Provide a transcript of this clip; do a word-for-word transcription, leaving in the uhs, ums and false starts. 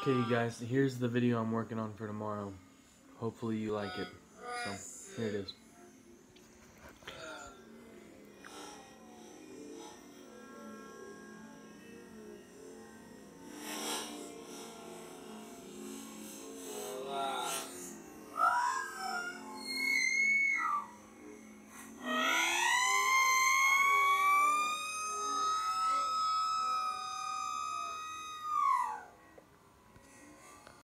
Okay, you guys, here's the video I'm working on for tomorrow. Hopefully you like it. So, here it is.